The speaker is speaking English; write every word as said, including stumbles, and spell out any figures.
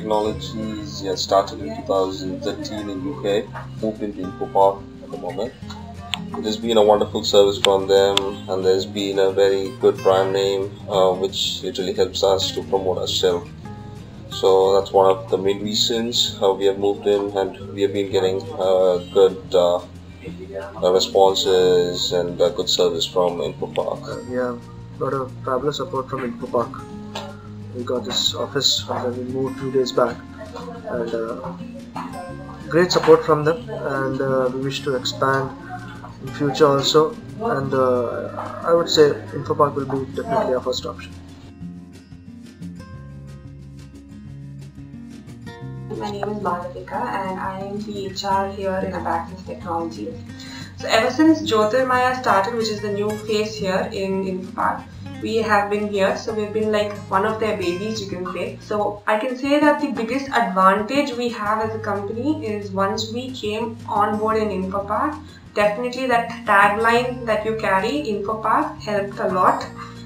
Technologies. He has started in two thousand thirteen in U K, moved into Infopark at the moment. It has been a wonderful service from them, and there's been a very good brand name, uh, which literally helps us to promote ourselves. So that's one of the main reasons uh, we have moved in, and we have been getting uh, good uh, uh, responses and uh, good service from Infopark. Uh, yeah, got a fabulous support from Infopark. We got this office when we moved two days back, and uh, great support from them. And uh, we wish to expand in future also. And uh, I would say Infopark will be definitely our first option. My name is Malavika and I am the H R here in Abacus Technologies. So ever since Jyotirmaya started, which is the new phase here in Infopark, we have been here. So we've been like one of their babies, you can say. So I can say that the biggest advantage we have as a company is once we came on board in Infopark, definitely that tagline that you carry, Infopark, helped a lot.